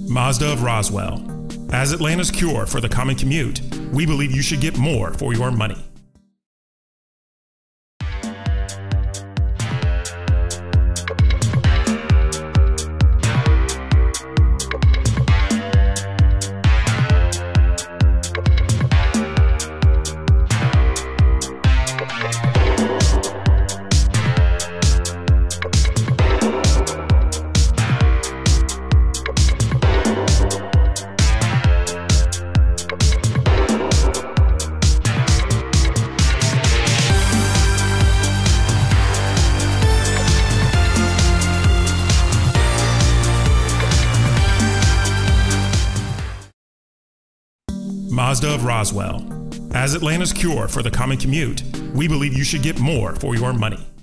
Mazda of Roswell. As Atlanta's cure for the common commute, we believe you should get more for your money. Mazda of Roswell. As Atlanta's cure for the common commute, we believe you should get more for your money.